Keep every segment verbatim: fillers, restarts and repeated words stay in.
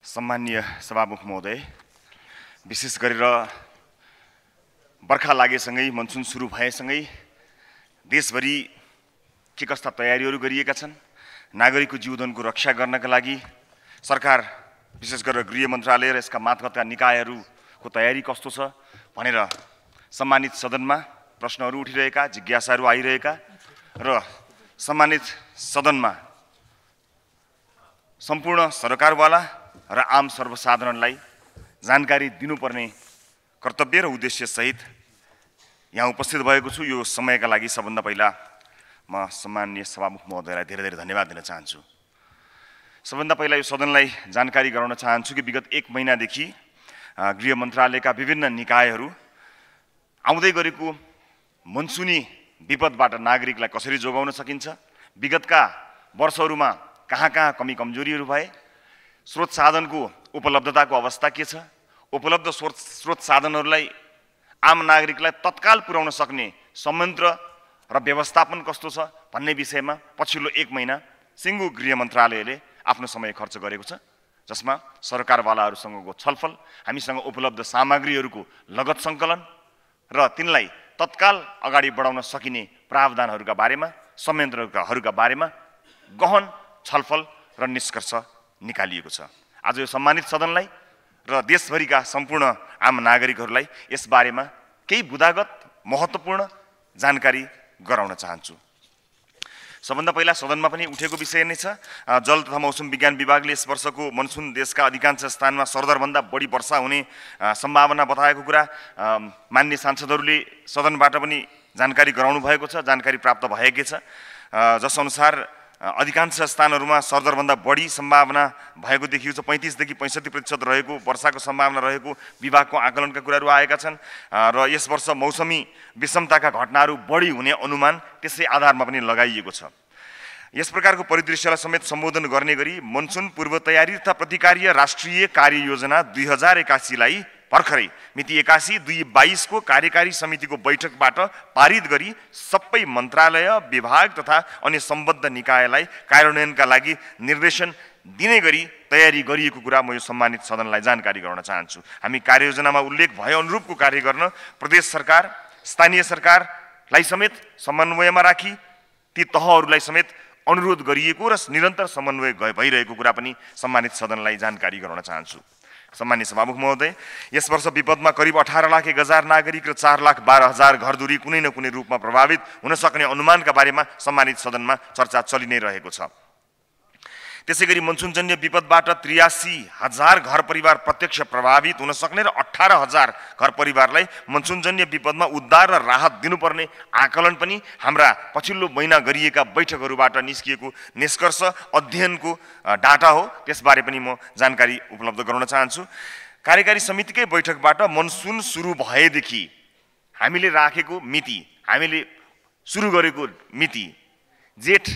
सम्माननीय सभामुख महोदय, विशेष गरेर बर्खा लागेसँगै मनसुन सुरु भएसँगै देशभरि के कस्ता तयारीहरू गरिएका छन्, नागरिकको जीवनको रक्षा गर्नका लागि सरकार विशेष गरेर गृह मन्त्रालय र यसका मातहतका निकायहरूको तयारी कस्तो छ भनेर सम्मानित सदनमा प्रश्नहरू उठिरहेका, जिज्ञासाहरू आइरहेका र सम्मानित सदनमा सम्पूर्ण सरकारवाला र आम सर्वसाधारणलाई जानकारी दिनुपर्ने कर्तव्य र उद्देश्य सहित यहाँ उपस्थित भएको छु। यो समयका लागि सबभन्दा पहिला म सम्माननीय सभामुख महोदयलाई धेरै धेरै धन्यवाद दिन चाहन्छु। सबभन्दा पहिला यो सदनलाई जानकारी गराउन चाहन्छु कि विगत एक महिनादेखि गृह मन्त्रालयका विभिन्न निकायहरू आउँदै गरेको मनसुनी विपदबाट नागरिकलाई कसरी जोगाउन सकिन्छ, विगतका वर्षहरूमा कहाँ कहाँ कमी कमजोरीहरू भए, स्रोत साधनको उपलब्धताको अवस्था के छ, उपलब्ध स्रोत स्रोत साधनहरूलाई आम नागरिकलाई तत्काल पुर्याउन सक्ने संयन्त्र र व्यवस्थापन कस्तो छ भन्ने विषयमा पछिल्लो एक महिना सिङ्गो गृह मन्त्रालयले आफ्नो समय खर्च गरेको छ, जसमा सरकारवालाहरूसँगको छलफल, हामीसँग उपलब्ध सामग्रीहरूको लगत सङ्कलन र तिनलाई तत्काल अगाडि बढाउन सकिने प्रावधानहरूका बारेमा, संयन्त्रहरूका बारेमा गहन छलफल र निष्कर्ष निकालिएको छ। आज यो सम्मानित सदनलाई र देशभरिका सम्पूर्ण आम नागरिकहरूलाई यसबारेमा केही बुदागत महत्त्वपूर्ण जानकारी गराउन चाहन्छु। सबभन्दा पहिला सदनमा पनि उठेको विषय नै छ, जल तथा मौसम विज्ञान विभागले यस वर्षको मनसुन देशका अधिकांश स्थानमा सरदरभन्दा बढी वर्षा हुने सम्भावना बताएको कुरा मान्य सांसदहरूले सदनबाट पनि जानकारी गराउनु भएको छ, जानकारी प्राप्त भएकै छ, जसअनुसार अधिकांश स्थानहरूमा सरदरभन्दा बढी सम्भावना भएको देखिएको छ। पैँतिसदेखि पैँसठी प्रतिशत रहेको वर्षाको सम्भावना रहेको विभागको आकलनका कुराहरू आएका छन् र यस वर्ष मौसमी विषमताका घटनाहरू बढी हुने अनुमान त्यसै आधारमा पनि लगाइएको छ। यस प्रकारको परिदृश्यलाई समेत सम्बोधन गर्ने गरी मनसुन पूर्व तयारी तथा प्रतिकार्य राष्ट्रिय कार्ययोजना दुई हजार एकासीलाई भर्खरै मिति एकासी दुई बाइसको कार्यकारी समितिको बैठकबाट पारित गरी सबै मन्त्रालय, विभाग तथा अन्य सम्बद्ध निकायलाई कार्यान्वयनका लागि निर्देशन दिने गरी तयारी गरिएको कुरा म यो सम्मानित सदनलाई जानकारी गराउन चाहन्छु। हामी कार्ययोजनामा उल्लेख भए अनुरूपको कार्य गर्न प्रदेश सरकार, स्थानीय सरकारलाई समेत समन्वयमा राखी ती तहहरूलाई समेत अनुरोध गरिएको र निरन्तर समन्वय भइरहेको कुरा पनि सम्मानित सदनलाई जानकारी गराउन चाहन्छु। सम्मानित सभामुख महोदय, यस वर्ष विपदमा करिब अठार लाख एक हजार नागरिक र चार लाख बाह्र हजार घरधुरी कुनै न कुनै रूपमा प्रभावित हुन सक्ने अनुमानका बारेमा सम्मानित सदनमा चर्चा चलि नै रहेको छ। त्यसै गरी मनसुनजन्य विपदबाट त्रियासी हजार घर परिवार प्रत्यक्ष प्रभावित हुन सक्ने र अठार हजार घर परिवारलाई मनसुनजन्य विपदमा उद्धार र राहत दिनुपर्ने आकलन पनि हाम्रा पछिल्लो महिना गरिएका बैठकहरूबाट निस्किएको निष्कर्ष अध्ययनको डाटा हो, त्यसबारे पनि म जानकारी उपलब्ध गराउन चाहन्छु। कार्यकारी समितिकै बैठकबाट मनसुन सुरु भएदेखि हामीले राखेको मिति, हामीले सुरु गरेको मिति जेठ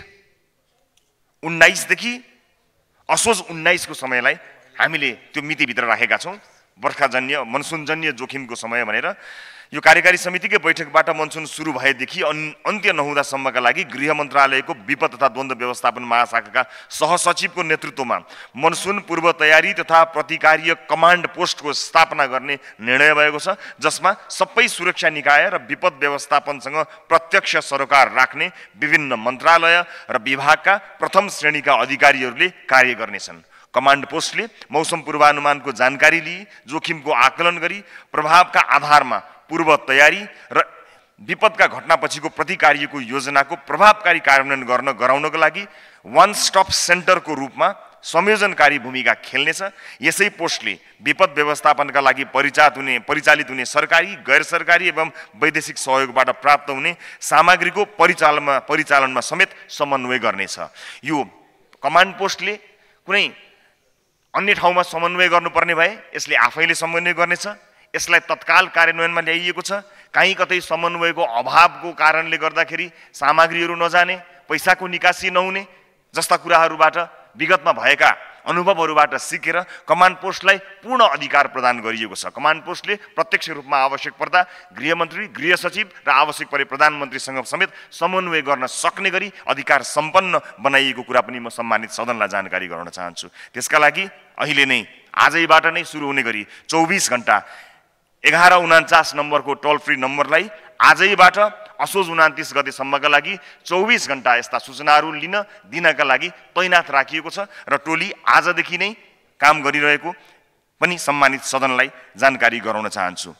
उन्नाइसदेखि असोज उन्नाइसको समयलाई हामीले त्यो मितिभित्र राखेका छौँ, बर्खाजन्य मनसुनजन्य जोखिमको समय भनेर। यो कार्यकारी समितिकै बैठकबाट मनसुन सुरु भएदेखि अन्त्य नहुँदासम्मका लागि गृह मन्त्रालयको विपद तथा द्वन्द्व व्यवस्थापन महाशाखाका सहसचिवको नेतृत्वमा मनसुन पूर्व तयारी तथा प्रतिकार्य कमान्ड पोस्टको स्थापना गर्ने निर्णय भएको छ, जसमा सबै सुरक्षा निकाय र विपद व्यवस्थापनसँग प्रत्यक्ष सरोकार राख्ने विभिन्न मन्त्रालय र विभागका प्रथम श्रेणीका अधिकारीहरूले कार्य गर्नेछन्। कमान्ड पोस्टले मौसम पूर्वानुमानको जानकारी लिई जोखिमको आकलन गरी प्रभावका आधारमा पूर्व तयारी र विपदका घटनापछिको प्रतिकार्यको योजनाको प्रभावकारी कार्यान्वयन गर्न गराउनको लागि वान स्टप सेन्टरको रूपमा संयोजनकारी भूमिका खेल्नेछ। यसै पोस्टले विपद व्यवस्थापनका लागि परिचालित हुने परिचालित हुने सरकारी, गैर सरकारी एवं वैदेशिक सहयोगबाट प्राप्त हुने सामग्रीको परिचालनमा परिचालनमा समेत समन्वय गर्नेछ। यो कमान्ड पोस्टले कुनै अन्य ठाउँमा समन्वय गर्नुपर्ने भए यसले आफैले समन्वय गर्नेछ। यसलाई तत्काल कार्यान्वयनमा ल्याइएको छ। कहीँ कतै समन्वयको अभावको कारणले गर्दाखेरि सामग्रीहरू नजाने, पैसाको निकासी नहुने जस्ता कुराहरूबाट विगतमा भएका अनुभवहरूबाट सिकेर कमान्ड पोस्टलाई पूर्ण अधिकार प्रदान गरिएको छ। कमान्ड पोस्टले प्रत्यक्ष रूपमा आवश्यक पर्दा गृहमन्त्री, गृह सचिव र आवश्यक परे प्रधानमन्त्रीसँग समेत समन्वय गर्न सक्ने गरी अधिकार सम्पन्न बनाइएको कुरा पनि म सम्मानित सदनलाई जानकारी गराउन चाहन्छु। त्यसका लागि अहिले नै आजैबाट नै सुरु हुने गरी चौबिस घण्टा एघार उनान्चास नम्बरको टोल फ्री नम्बरलाई आजैबाट असोज उनातिस गतेसम्मका लागि चौबिस घण्टा यस्ता सूचनाहरू लिन दिनका लागि तैनात राखिएको छ र टोली आजदेखि नै काम गरिरहेको पनि सम्मानित सदनलाई जानकारी गराउन चाहन्छु।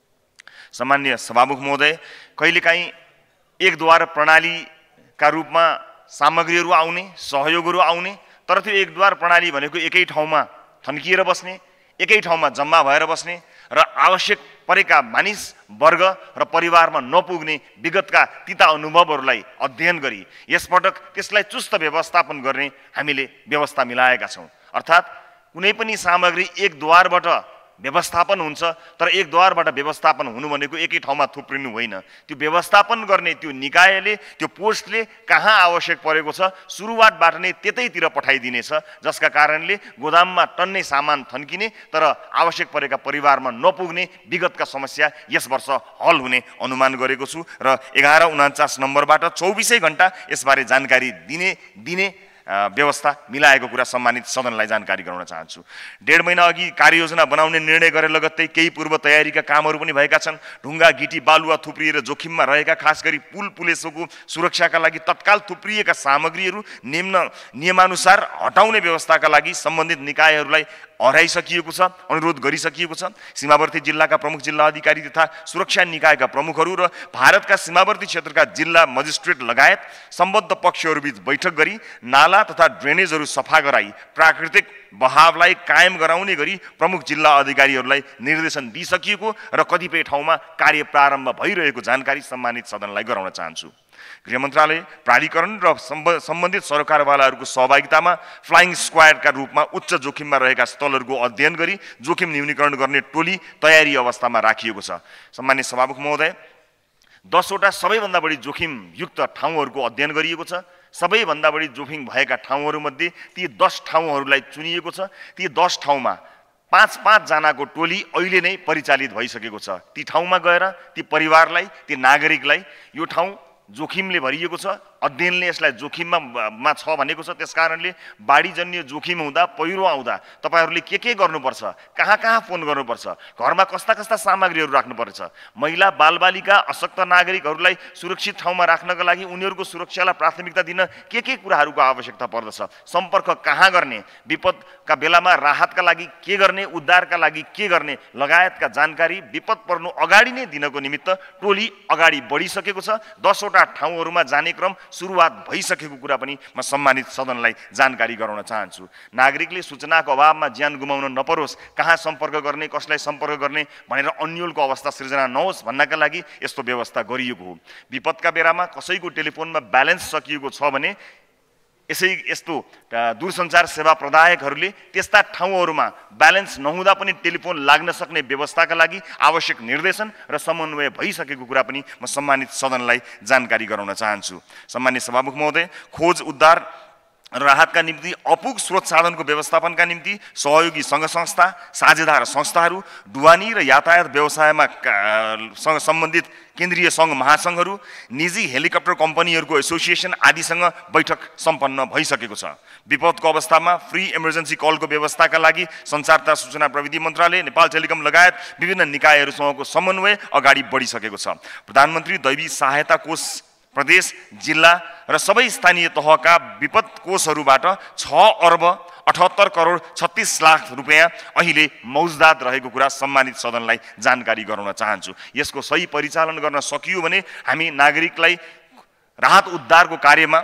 सम्माननीय सभामुख महोदय, कहिलेकाहीँ एकद्वार प्रणालीका रूपमा सामग्रीहरू आउने, सहयोगहरू आउने, तर त्यो एकद्वार प्रणाली भनेको एकै ठाउँमा थन्किएर बस्ने, एकै ठाउँमा जम्मा भएर बस्ने र आवश्यक परेका मानिस वर्ग र परिवारमा नपुग्ने विगतका तिता अनुभवहरूलाई अध्ययन गरी यसपटक त्यसलाई चुस्त व्यवस्थापन गर्ने हामीले व्यवस्था मिलाएका छौँ। अर्थात् कुनै पनि सामग्री एक द्वारबाट व्यवस्थापन हुन्छ, तर एक द्वारबाट व्यवस्थापन हुनु भनेको एकै ठाउँमा थुप्रिनु होइन। त्यो व्यवस्थापन गर्ने त्यो निकायले, त्यो पोस्टले कहाँ आवश्यक परेको छ सुरुवातबाट नै त्यतैतिर पठाइदिनेछ, जसका कारणले गोदाममा टन्नै सामान थन्किने तर आवश्यक परेका परिवारमा नपुग्ने विगतका समस्या यस वर्ष हल हुने अनुमान गरेको छु र एघार उनान्चास नम्बरबाट चौबिसै घण्टा यसबारे जानकारी दिने दिने व्यवस्था मिलाएको कुरा सम्मानित सदनलाई जानकारी गराउन चाहन्छु। डेढ महिना अघि कार्ययोजना बनाउने निर्णय गरे लगत्तै केही पूर्व तयारीका कामहरू पनि भएका छन्। ढुङ्गा गिटी बालुवा थुप्रिएर जोखिममा रहेका खास गरी पुल पुलेसोको सुरक्षाका लागि तत्काल थुप्रिएका सामग्रीहरू निम्न नियमानुसार हटाउने व्यवस्थाका लागि सम्बन्धित निकायहरूलाई हराइसकिएको छ, अनुरोध गरिसकिएको छ। सीमावर्ती जिल्लाका प्रमुख जिल्ला अधिकारी तथा सुरक्षा निकायका प्रमुखहरू र भारतका सीमावर्ती क्षेत्रका जिल्ला मजिस्ट्रेट लगायत सम्बद्ध पक्षहरूबीच बैठक गरी नाला तथा ड्रेनेजहरू सफा गराई प्राकृतिक बहावलाई कायम गराउने गरी प्रमुख जिल्ला अधिकारीहरूलाई निर्देशन दिइसकिएको र कतिपय ठाउँमा कार्य प्रारम्भ भइरहेको जानकारी सम्मानित सदनलाई गराउन चाहन्छु। गृह मन्त्रालय, प्राधिकरण र सम्बन्धित सरकारवालाहरूको सहभागितामा फ्लाइङ स्क्वाडका रूपमा उच्च जोखिममा रहेका स्थलहरूको अध्ययन गरी जोखिम न्यूनीकरण गर्ने टोली तयारी अवस्थामा राखिएको छ। सम्मानित सभामुख महोदय, दसवटा सबैभन्दा बढी जोखिमयुक्त ठाउँहरूको अध्ययन गरिएको छ। सबैभन्दा बढी जोखिम भएका ठाउँहरूमध्ये ती दस ठाउँहरूलाई चुनिएको छ। ती दस ठाउँमा पाँच पाँचजनाको टोली अहिले नै परिचालित भइसकेको छ। ती ठाउँमा गएर ती परिवारलाई, ती नागरिकलाई यो ठाउँ जोखिमले भरिएको छ, अध्ययनले यसलाई जोखिममा मा छ भनेको छ, त्यसकारणले बाढीजन्य जोखिम हुँदा, पहिरो आउँदा तपाईँहरूले के के गर्नुपर्छ, कहाँ कहाँ फोन गर्नुपर्छ, घरमा कस्ता कस्ता सामग्रीहरू राख्नुपर्छ, महिला बालबालिका अशक्त नागरिकहरूलाई सुरक्षित ठाउँमा राख्नका लागि उनीहरूको सुरक्षालाई प्राथमिकता दिन के के कुराहरूको आवश्यकता पर्दछ, सम्पर्क कहाँ गर्ने, विपदका बेलामा राहतका लागि के गर्ने, उद्धारका लागि के गर्ने लगायतका जानकारी विपद पर्नु अगाडि नै दिनको निमित्त टोली अगाडि बढिसकेको छ। दसवटा ठाउँहरूमा जाने क्रम सुरुवात भइसकेको कुरा पनि म सम्मानित सदनलाई जानकारी गराउन चाहन्छु। नागरिकले सूचनाको अभावमा ज्यान गुमाउन नपरोस्, कहाँ सम्पर्क गर्ने, कसलाई सम्पर्क गर्ने भनेर अन्यलको अवस्था सृजना नहोस् भन्नका लागि यस्तो व्यवस्था गरिएको हो। विपदका बेलामा कसैको टेलिफोनमा ब्यालेन्स सकिएको छ भने यसै यस्तो दूरसञ्चार सेवा प्रदायकहरूले त्यस्ता ठाउँहरूमा ब्यालेन्स नहुँदा पनि टेलिफोन लाग्न सक्ने व्यवस्थाका लागि आवश्यक निर्देशन र समन्वय भइसकेको कुरा पनि म सम्मानित सदनलाई जानकारी गराउन चाहन्छु। सम्मानित सभामुख महोदय, खोज उद्धार र राहतका निम्ति अपुग स्रोत साधनको व्यवस्थापनका निम्ति सहयोगी सङ्घ संस्था, साझेदार संस्थाहरू, ढुवानी र यातायात व्यवसायमा सम्बन्धित केन्द्रीय सङ्घ महासङ्घहरू, निजी हेलिकप्टर कम्पनीहरूको एसोसिएसन आदिसँग बैठक सम्पन्न भइसकेको छ। विपदको अवस्थामा फ्री इमर्जेन्सी कलको व्यवस्थाका लागि सञ्चार तथा सूचना प्रविधि मन्त्रालय, नेपाल टेलिकम लगायत विभिन्न निकायहरूसँगको समन्वय अगाडि बढिसकेको छ। प्रधानमन्त्री दैवी सहायता कोष प्रदेश, जिल्ला र सबै स्थानीय तहका विपद कोषहरूबाट छ अर्ब अठहत्तर करोड छत्तीस लाख रुपियाँ अहिले मौजदात रहेको कुरा सम्मानित सदनलाई जानकारी गराउन चाहन्छु। यसको सही परिचालन गर्न सकियो भने हामी नागरिकलाई राहत उद्धारको कार्यमा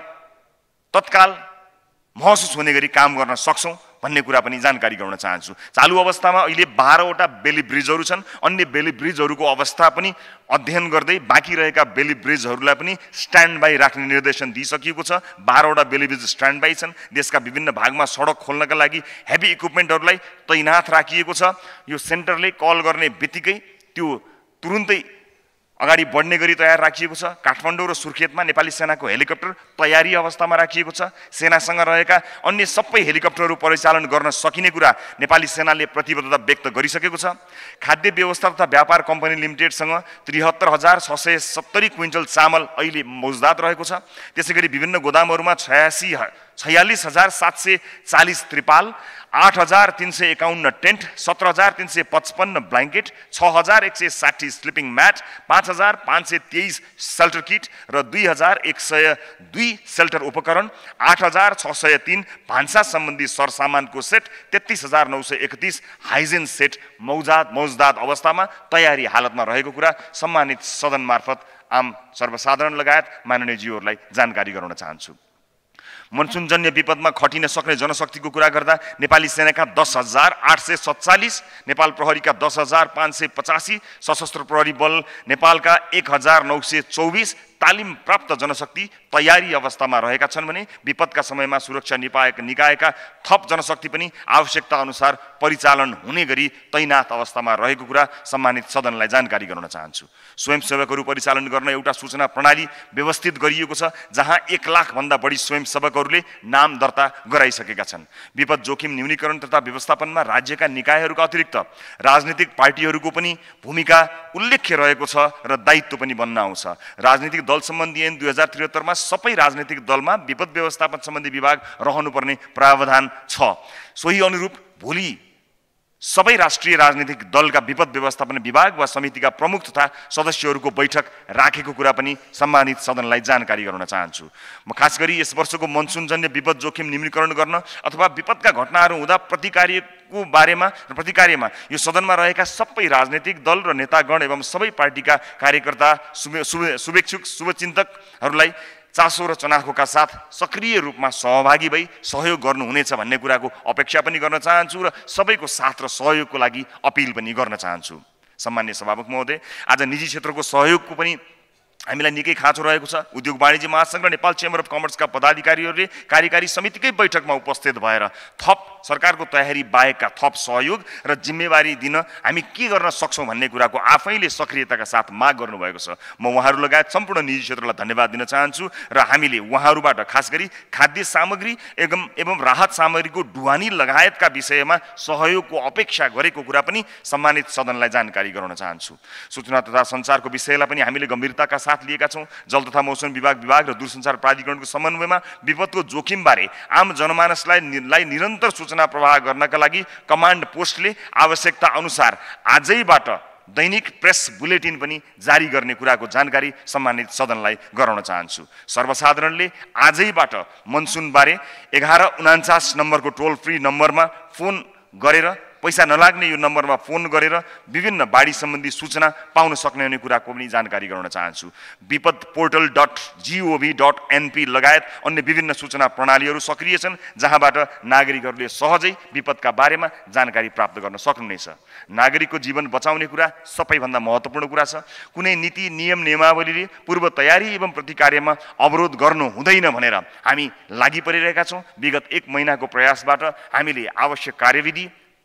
तत्काल महसुस हुने गरी काम गर्न सक्छौँ भन्ने कुरा पनि जानकारी गराउन चाहन्छु। चालु अवस्थामा अहिले बाह्रवटा बेली ब्रिजहरू छन्। अन्य बेली ब्रिजहरूको अवस्था पनि अध्ययन गर्दै बाँकी रहेका बेली ब्रिजहरूलाई पनि स्ट्यान्ड बाई राख्ने निर्देशन दिइसकिएको छ। बाह्रवटा बेली ब्रिज स्ट्यान्ड बाई छन्। देशका विभिन्न भागमा सडक खोल्नका लागि हेभी इक्विपमेन्टहरूलाई तैनात राखिएको छ। यो सेन्टरले कल गर्ने बित्तिकै त्यो तुरुन्तै अगाडि बढ्ने गरी तयार राखिएको छ। काठमाडौँ र सुर्खेतमा नेपाली सेनाको हेलिकप्टर तयारी अवस्थामा राखिएको छ। सेनासँग रहेका अन्य सबै हेलिकप्टरहरू परिचालन गर्न सकिने कुरा नेपाली सेनाले प्रतिबद्धता व्यक्त गरिसकेको छ। खाद्य व्यवस्था तथा व्यापार कम्पनी लिमिटेडसँग त्रिहत्तर हजार छ सय सत्तरी क्विन्टल चामल अहिले मौजदात रहेको छ। त्यसै गरी विभिन्न गोदामहरूमा छयासी छयालिस हजार सात सय चालिस त्रिपाल, आठ हजार तीन सय एकाउन्न टेन्ट, सत्र हजार तीन सय पचपन्न ब्ल्याङ्केट, छ हजार एक सय साठी स्लिपिङ म्याट, पाँच हजार पाँच सय तेइस सेल्टर किट र दुई हजार एक सय दुई सेल्टर उपकरण, आठ हजार छ सय तीन भान्सा सम्बन्धी सरसामानको सेट, तेत्तिस हजार नौ सय एकतिस हाइजेन सेट मौजाद मौजदात अवस्थामा तयारी हालतमा रहेको कुरा सम्मानित सदन मार्फत आम सर्वसाधारण लगायत माननीय ज्यूहरूलाई जानकारी गराउन चाहन्छु। मनसुनजन्य विपदमा खटिन सक्ने जनशक्तिको कुरा गर्दा नेपाली सेनाका दस हजार आठ सय सत्तालिस, नेपाल प्रहरीका दस हजार पाँच सय पचासी, सशस्त्र प्रहरी बल नेपालका एक हजार नौ सय चौबिस तालिम प्राप्त जनशक्ति तयारी अवस्थामा रहेका छन् भने विपदका समयमा सुरक्षा निकाय निकायका थप जनशक्ति पनि आवश्यकता अनुसार परिचालन हुने गरी तैनात अवस्थामा रहेको कुरा सम्मानित सदनलाई जानकारी गराउन चाहन्छु। स्वयंसेवकहरू परिचालन गर्न एउटा सूचना प्रणाली व्यवस्थित गरिएको छ, जहाँ एक लाख भन्दा बढी स्वयंसेवकहरूले नाम दर्ता गराइसकेका छन्। विपद जोखिम न्यूनीकरण तथा व्यवस्थापनमा राज्यका निकायहरूका अतिरिक्त राजनीतिक पार्टीहरूको पनि भूमिका उल्लेख्य रहेको छ र दायित्व पनि बन्न आउँछ। राजनीतिक दल सम्बन्धी ऐन दुई हजार त्रिहत्तरमा सबै राजनीतिक दलमा विपद व्यवस्थापन सम्बन्धी विभाग रहनुपर्ने प्रावधान छ। सोही अनुरूप भोलि सबै राष्ट्रिय राजनीतिक दलका विपद व्यवस्थापन विभाग वा समितिका प्रमुख तथा सदस्यहरूको बैठक राखेको कुरा पनि सम्मानित सदनलाई जानकारी गराउन चाहन्छु। म खास गरी यस वर्षको मनसुनजन्य विपद जोखिम न्यूनीकरण गर्न अथवा विपदका घटनाहरू हुँदा प्रतिकार्यको बारेमा र प्रतिकार्यमा यो सदनमा रहेका सबै राजनीतिक दल र नेतागण एवं सबै पार्टीका कार्यकर्ता शुभेच्छुक शुभचिन्तकहरूलाई चासो र चनाखोका साथ सक्रिय रूपमा सहभागी भई सहयोग गर्नुहुनेछ भन्ने कुराको अपेक्षा पनि गर्न चाहन्छु र सबैको साथ र सहयोगको लागि अपिल पनि गर्न चाहन्छु। सम्मान्य सभामुख महोदय, आज निजी क्षेत्रको सहयोगको पनि हामीलाई निकै खाँचो रहेको छ। उद्योग वाणिज्य महासंघ र नेपाल चेम्बर अफ कमर्सका पदाधिकारीहरूले कार्यकारी समितिकै बैठकमा उपस्थित भएर थप सरकारको तयारी बाहेकका थप सहयोग र जिम्मेवारी दिन हामी के गर्न सक्छौँ भन्ने कुराको आफैले सक्रियताका साथ माग गर्नुभएको छ। म उहाँहरू लगायत सम्पूर्ण निजी क्षेत्रलाई धन्यवाद दिन चाहन्छु र हामीले उहाँहरूबाट खास गरी खाद्य सामग्री एवं एवं राहत सामग्रीको ढुवानी लगायतका विषयमा सहयोगको अपेक्षा गरेको कुरा पनि सम्मानित सदनलाई जानकारी गराउन चाहन्छु। सूचना तथा सञ्चारको विषयलाई पनि हामीले गम्भीरताका साथ लिएका छौँ। जल तथा मौसम विभाग विभाग र दूरसञ्चार प्राधिकरणको समन्वयमा विपदको जोखिमबारे आम जनमानसलाई निरन्तर सूचना प्रवाह गर्नका लागि कमान्ड पोस्टले आवश्यकता अनुसार आजैबाट दैनिक प्रेस बुलेटिन पनि जारी गर्ने कुराको जानकारी सम्मानित सदनलाई गराउन चाहन्छु। सर्वसाधारणले आजैबाट मनसुनबारे एघार उनान्चास नम्बरको टोल फ्री नम्बरमा फोन गरेर पैसा नलाग्ने यो नम्बरमा फोन गरेर विभिन्न बाढी सम्बन्धी सूचना पाउन सक्ने हुने कुराको पनि जानकारी गराउन चाहन्छु। Bipad portal dot gov dot NP लगायत अन्य विभिन्न सूचना प्रणालीहरू सक्रिय छन्, जहाँबाट नागरिकहरूले सहजै विपदका बारेमा जानकारी प्राप्त गर्न सक्नुहुनेछ। नागरिकको जीवन बचाउने कुरा सबैभन्दा महत्त्वपूर्ण कुरा छ। कुनै नीति नियम नियमावलीले पूर्व तयारी एवं प्रतिकार्यमा अवरोध गर्नु हुँदैन भनेर हामी लागि परिरहेका छौँ। विगत एक महिनाको प्रयासबाट हामीले आवश्यक कार्यविधि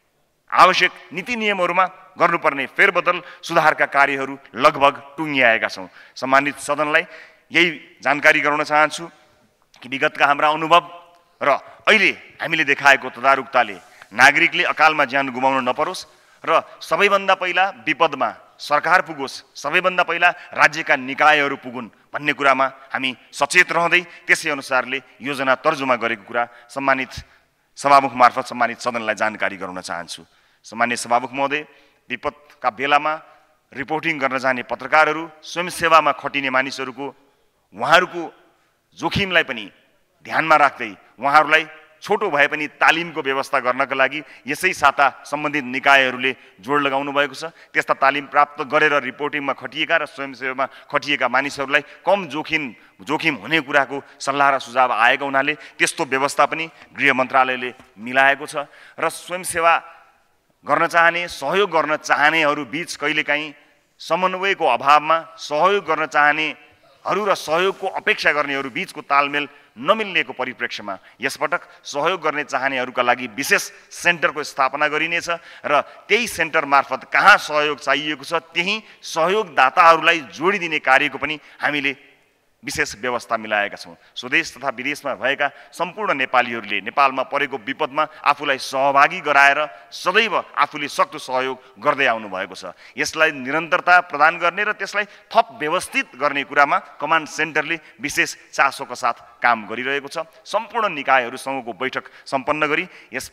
आवश्यक नीति नियमहरूमा गर्नुपर्ने फेरबदल सुधारका कार्यहरू लगभग टुङ्गिआएका छौँ। सम्मानित सदनलाई यही जानकारी गराउन चाहन्छु कि विगतका हाम्रा अनुभव र अहिले हामीले देखाएको तदारुकताले नागरिकले अकालमा ज्यान गुमाउन नपरोस् र सबैभन्दा पहिला विपदमा सरकार पुगोस्, सबैभन्दा पहिला राज्यका निकायहरू पुगुन् भन्ने कुरामा हामी सचेत रहँदै त्यसै अनुसारले योजना तर्जुमा गरेको कुरा सम्मानित सभामुख मार्फत सम्मानित सदनलाई जानकारी गराउन चाहन्छु। सम्मान्य सभामुख महोदय, विपदका बेलामा रिपोर्टिङ गर्न जाने पत्रकारहरू, स्वयंसेवामा खटिने मानिसहरूको उहाँहरूको जोखिमलाई पनि ध्यानमा राख्दै उहाँहरूलाई छोटो भए पनि तालिमको व्यवस्था गर्नका लागि यसै साता सम्बन्धित निकायहरूले जोड लगाउनु भएको छ। त्यस्ता तालिम प्राप्त गरेर रिपोर्टिङमा खटिएका र स्वयंसेवामा खटिएका मानिसहरूलाई कम जोखिम जोखिम हुने कुराको सल्लाह र सुझाव आएको हुनाले त्यस्तो व्यवस्था पनि गृह मन्त्रालयले मिलाएको छ र स्वयंसेवा गर्न चाहने सहयोग गर्न चाहनेहरू बीच कहिलेकाहीँ समन्वयको अभावमा सहयोग गर्न चाहनेहरू र सहयोगको अपेक्षा गर्नेहरू बीचको तालमेल नमिल्नेको परिप्रेक्ष्यमा यसपटक सहयोग गर्ने चाहनेहरूका लागि विशेष सेन्टरको स्थापना गरिनेछ र त्यही सेन्टर मार्फत कहाँ सहयोग चाहिएको छ त्यही सहयोगदाताहरूलाई जोडिदिने कार्यको पनि हामीले विशेष व्यवस्था मिलाएका छौँ। स्वदेश तथा विदेशमा भएका सम्पूर्ण नेपालीहरूले नेपालमा परेको विपदमा आफूलाई सहभागी गराएर सदैव आफूले सक्दो सहयोग गर्दै आउनु भएको छ। यसलाई निरन्तरता प्रदान गर्ने र त्यसलाई थप व्यवस्थित गर्ने कुरामा कमान्ड सेन्टरले विशेष चासोका साथ काम गरिरहेको छ। सम्पूर्ण निकायहरूसँगको बैठक सम्पन्न गरी यसपटक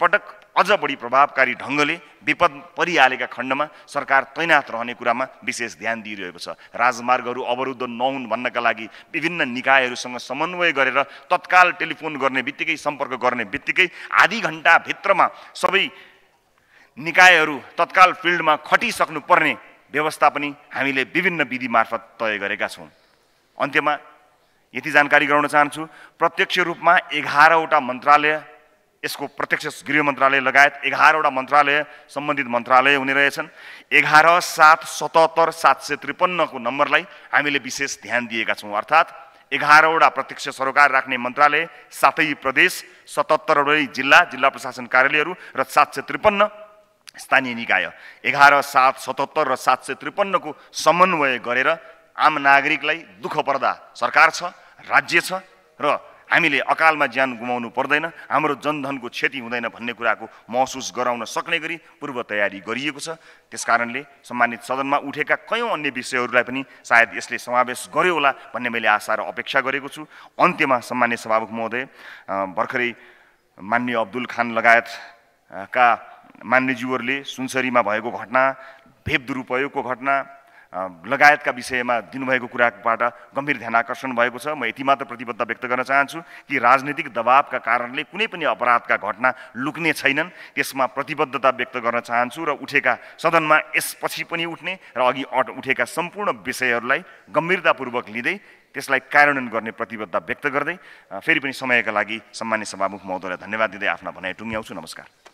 अझ बढी प्रभावकारी ढङ्गले विपद परिहालेका खण्डमा सरकार तैनात रहने कुरामा विशेष ध्यान दिइरहेको छ। राजमार्गहरू अवरुद्ध नहुन् भन्नका लागि विभिन्न निकायहरूसँग समन्वय गरेर तत्काल टेलिफोन गर्ने बित्तिकै, सम्पर्क गर्ने बित्तिकै आधी घण्टाभित्रमा सबै निकायहरू तत्काल फिल्डमा खटिसक्नु पर्ने व्यवस्था पनि हामीले विभिन्न विधि मार्फत तय गरेका छौँ। अन्त्यमा यति जानकारी गराउन चाहन्छु, प्रत्यक्ष रूपमा एघारवटा मन्त्रालय, यसको प्रत्यक्ष गृह मन्त्रालय लगायत एघारवटा मन्त्रालय सम्बन्धित मन्त्रालय हुने रहेछन्। एघार सात सतहत्तर सात सय त्रिपन्नको नम्बरलाई हामीले विशेष ध्यान दिएका छौँ। अर्थात् एघारवटा प्रत्यक्ष सरोकार राख्ने मन्त्रालय, सातै प्रदेश, सतहत्तरवटै जिल्ला जिल्ला प्रशासन कार्यालयहरू र सात सय त्रिपन्न स्थानीय निकाय, एघार सात सतहत्तर र सात सय त्रिपन्नको समन्वय गरेर आम नागरिकलाई दुःख पर्दा सरकार छ, राज्य छ र हामीले अकालमा ज्यान गुमाउनु पर्दैन, हाम्रो जनधनको क्षति हुँदैन भन्ने कुराको महसुस गराउन सक्ने गरी पूर्व तयारी गरिएको छ। त्यसकारणले सम्मानित सदनमा उठेका कयौँ अन्य विषयहरूलाई पनि सायद यसले समावेश गर्यो होला भन्ने मैले आशा र अपेक्षा गरेको छु। अन्त्यमा सम्मान्य सभामुख महोदय, भर्खरै माननीय अब्दुल खान लगायतका मान्यज्यूहरूले सुनसरीमा भएको घटना, भेप दुरुपयोगको घटना लगायतका विषयमा दिनुभएको कुराबाट गम्भीर ध्यान आकर्षण भएको छ। म यति मात्र प्रतिबद्धता व्यक्त गर्न चाहन्छु कि राजनीतिक दबावका कारणले कुनै पनि अपराधका घटना लुक्ने छैनन्, त्यसमा प्रतिबद्धता व्यक्त गर्न चाहन्छु र उठेका सदनमा यसपछि पनि उठ्ने र अघि उठेका सम्पूर्ण विषयहरूलाई गम्भीरतापूर्वक लिँदै त्यसलाई कार्यान्वयन गर्ने प्रतिबद्धता व्यक्त गर्दै फेरि पनि समयका लागि सम्मान्य सभामुख महोदयलाई धन्यवाद दिँदै आफ्ना भनाइ टुङ्ग्याउँछु। नमस्कार।